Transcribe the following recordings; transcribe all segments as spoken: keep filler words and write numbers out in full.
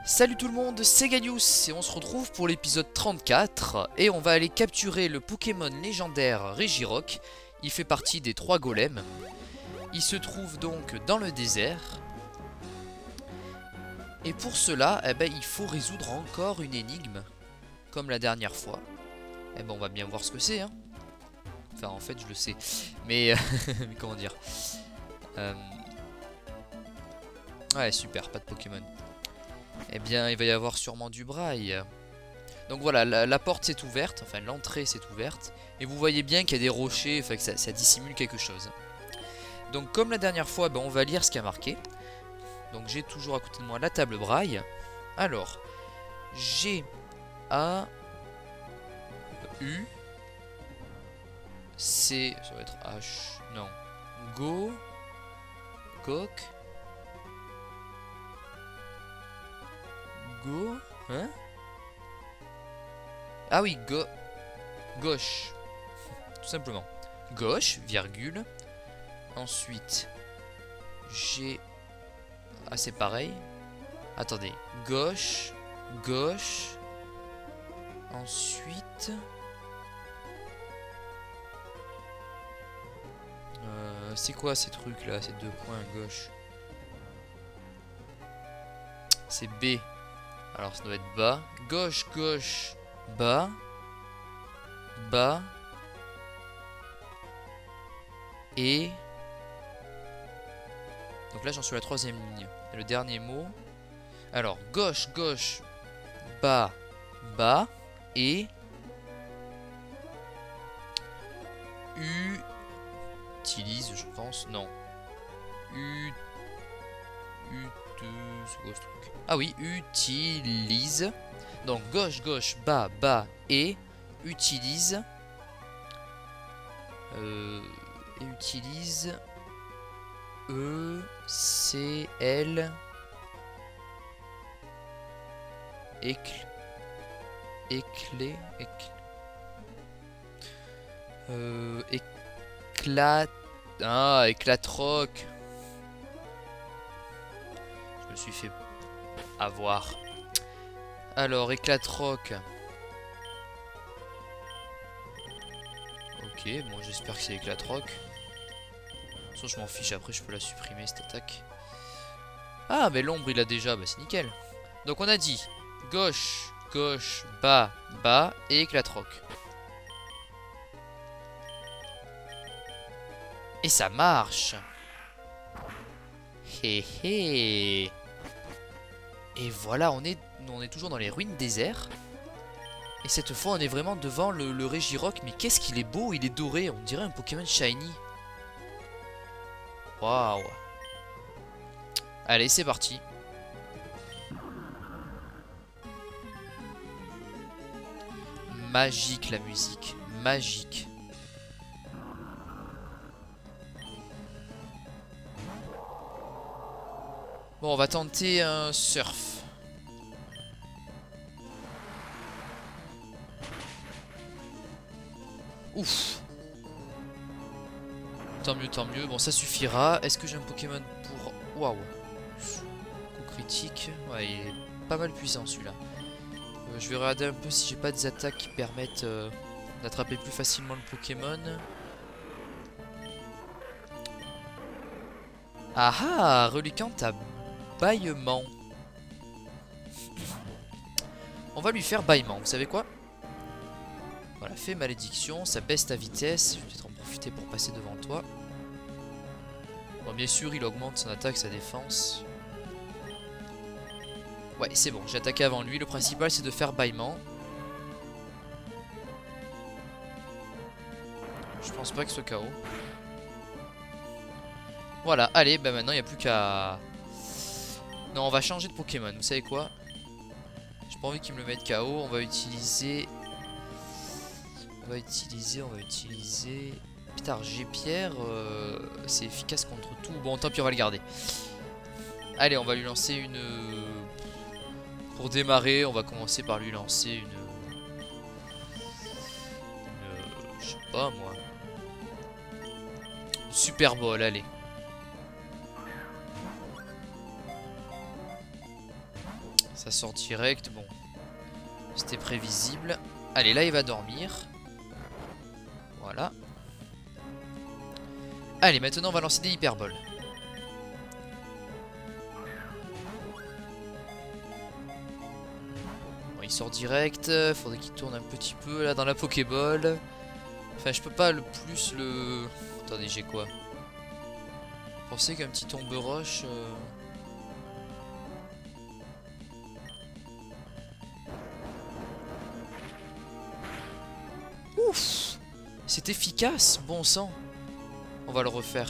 Salut tout le monde, c'est Galius et on se retrouve pour l'épisode trente-quatre et on va aller capturer le Pokémon légendaire Regirock. Il fait partie des trois golems. Il se trouve donc dans le désert. Et pour cela, eh ben, il faut résoudre encore une énigme, comme la dernière fois. Eh ben, on va bien voir ce que c'est. Hein. Enfin, en fait, je le sais. Mais, mais comment dire euh... Ouais, super, pas de Pokémon. Eh bien, il va y avoir sûrement du braille. Donc voilà, la, la porte s'est ouverte, enfin l'entrée s'est ouverte. Et vous voyez bien qu'il y a des rochers, enfin que ça, ça dissimule quelque chose. Donc comme la dernière fois, ben, on va lire ce qu'il y a marqué. Donc j'ai toujours à côté de moi la table braille. Alors, G, A, U, C, ça va être H, non, Go, Gok, Go, hein? Ah oui, go, gauche, tout simplement. Gauche, virgule. Ensuite, G. Ah, c'est pareil. Attendez, gauche, gauche. Ensuite, euh, c'est quoi ces trucs là, ces deux points à gauche? C'est B. Alors ça doit être bas. Gauche, gauche, bas. Bas. Et... Donc là j'en suis à la troisième ligne. Et le dernier mot. Alors, gauche, gauche, bas, bas. Et... U... Utilise, je pense. Non. U... U... C'est quoi ce truc? Ah oui, utilise. Donc gauche, gauche, bas, bas et utilise. Euh, et utilise. E, C, L. Écle. Éclé. Écl... Euh, éclat. Ah, éclatroc. Je me suis fait avoir. Alors, éclatroc. Ok, bon, j'espère que c'est éclatroc. De toute façon, je m'en fiche, après je peux la supprimer cette attaque. Ah, mais l'ombre il a déjà, bah c'est nickel. Donc on a dit gauche, gauche, bas, bas et éclatroc. Et ça marche. Hé hé. Et voilà, on est, on est toujours dans les ruines déserts. Et cette fois, on est vraiment devant le, le Regirock. Mais qu'est-ce qu'il est beau, il est doré. On dirait un Pokémon shiny. Waouh. Allez, c'est parti. Magique la musique. Magique. Bon, on va tenter un surf. Ouf. Tant mieux, tant mieux. Bon, ça suffira. Est-ce que j'ai un Pokémon pour... Waouh. Coup critique. Ouais, il est pas mal puissant celui-là. Euh, je vais regarder un peu si j'ai pas des attaques qui permettent euh, d'attraper plus facilement le Pokémon. Ah ah, reliquante à bâillement. On va lui faire bâillement. Vous savez quoi? Voilà, fait malédiction, ça baisse ta vitesse. Je vais peut-être en profiter pour passer devant toi. Bon, bien sûr, il augmente son attaque, sa défense. Ouais, c'est bon, j'ai attaqué avant lui. Le principal, c'est de faire bâillement. Je pense pas que ce soit K O. Voilà, allez, bah maintenant, il n'y a plus qu'à... Non, on va changer de Pokémon. Vous savez quoi? J'ai pas envie qu'il me le mette K O. On va utiliser... On va utiliser, on va utiliser... Putain, G-Pierre, euh, c'est efficace contre tout. Bon, tant pis, on va le garder. Allez, on va lui lancer une... Pour démarrer, on va commencer par lui lancer une... une... Je sais pas, moi. Une Super Ball, allez. Ça sort direct, bon. C'était prévisible. Allez, là il va dormir. Voilà. Allez, maintenant on va lancer des hyperboles. Bon, il sort direct. Faudrait qu'il tourne un petit peu là dans la Pokéball. Enfin, je peux pas le plus le... Attendez, j'ai quoi? Vous pensez qu'un petit tombe roche... Euh... Ouf! C'est efficace, bon sang. On va le refaire.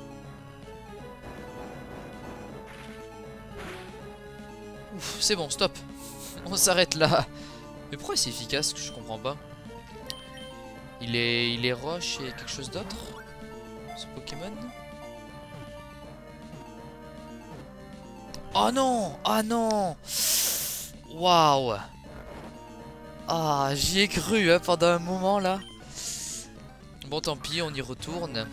Ouf, c'est bon, stop. On s'arrête là. Mais pourquoi c'est efficace que je comprends pas? Il est, il est roche et quelque chose d'autre? Ce Pokémon? Oh non! Ah non! Waouh! Ah, j'y ai cru hein, pendant un moment là. Bon, tant pis, on y retourne.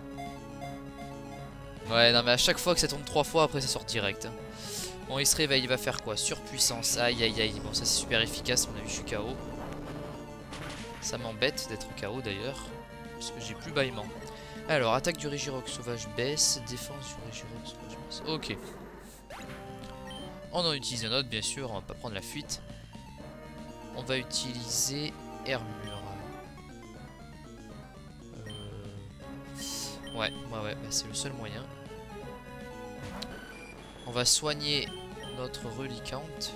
Ouais, non, mais à chaque fois que ça tombe trois fois, après ça sort direct. Bon, il se réveille, il va faire quoi? Surpuissance. Aïe, aïe, aïe. Bon, ça c'est super efficace. On a vu, je suis K O. Ça m'embête d'être K O d'ailleurs. Parce que j'ai plus bâillement. Alors, attaque du Regirock sauvage baisse. Défense du Regirock sauvage baisse. Ok. On en utilise un autre, bien sûr. On va pas prendre la fuite. On va utiliser Hermure. Euh... Ouais, ouais, ouais. Bah, c'est le seul moyen. On va soigner notre Reliquante.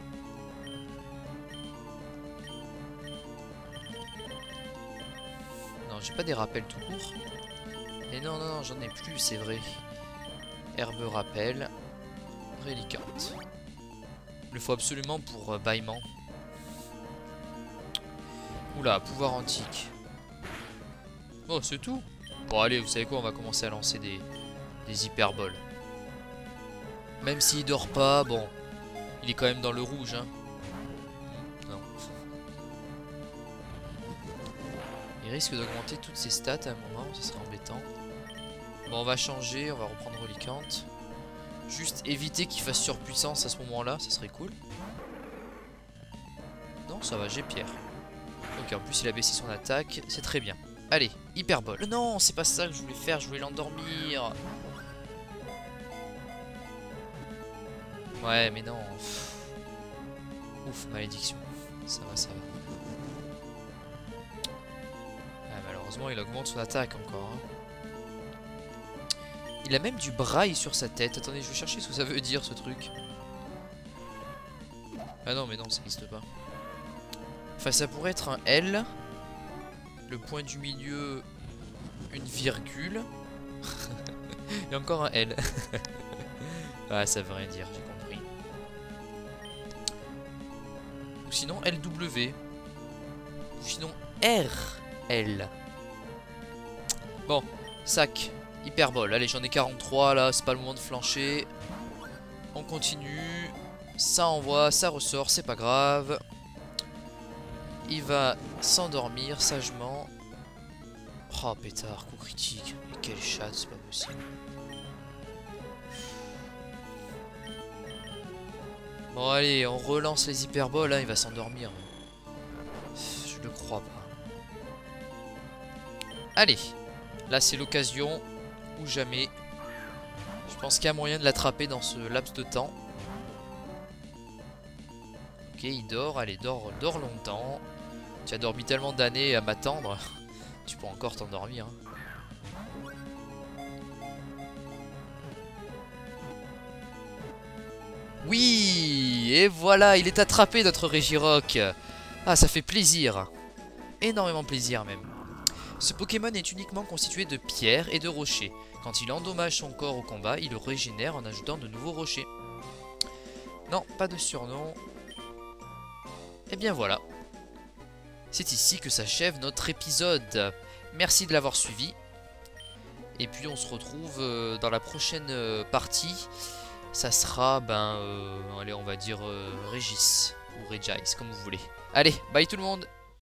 Non, j'ai pas des rappels tout court. Et non, non, non, j'en ai plus, c'est vrai. Herbe rappel. Reliquante. Il le faut absolument pour euh, bâillement. Oula, pouvoir antique. Oh, c'est tout. Bon, allez, vous savez quoi, on va commencer à lancer des, des hyperboles. Même s'il dort pas, bon, il est quand même dans le rouge, hein. Non. Il risque d'augmenter toutes ses stats à un moment, ça serait embêtant. Bon, on va changer, on va reprendre Reliquante. Juste éviter qu'il fasse surpuissance à ce moment-là, ça serait cool. Non, ça va, j'ai Pierre. Ok, en plus il a baissé son attaque, c'est très bien. Allez, hyperbole. Non, c'est pas ça que je voulais faire, je voulais l'endormir. Ouais, mais non. Ouf, Ouf malédiction. Ça va, ça va. Ah, malheureusement, il augmente son attaque encore. Hein. Il a même du braille sur sa tête. Attendez, je vais chercher ce que ça veut dire, ce truc. Ah non, mais non, ça n'existe pas. Enfin, ça pourrait être un L. Le point du milieu, une virgule. Et encore un L. Ah, ça veut rien dire, j'ai compris. Ou sinon L W. Ou sinon R L. Bon, sac, hyperbole. Allez, j'en ai quarante-trois là, c'est pas le moment de flancher. On continue. Ça envoie, ça ressort, c'est pas grave. Il va s'endormir sagement. Oh pétard, coup critique. Mais quel chat, c'est pas possible. Bon allez, on relance les hyperboles, hein, il va s'endormir. Je le crois pas. Allez, là c'est l'occasion ou jamais. Je pense qu'il y a moyen de l'attraper dans ce laps de temps. Ok, il dort, allez, dort, dort longtemps. Tu as dormi tellement d'années à m'attendre. Tu peux encore t'endormir. Hein. Oui, et voilà, il est attrapé notre Regirock. Ah, ça fait plaisir. Énormément plaisir même. Ce Pokémon est uniquement constitué de pierres et de rochers. Quand il endommage son corps au combat, il le régénère en ajoutant de nouveaux rochers. Non, pas de surnom. Et bien voilà. C'est ici que s'achève notre épisode. Merci de l'avoir suivi. Et puis on se retrouve dans la prochaine partie. Ça sera, ben, euh, allez, on va dire euh, Régis ou Regis, comme vous voulez. Allez, bye tout le monde!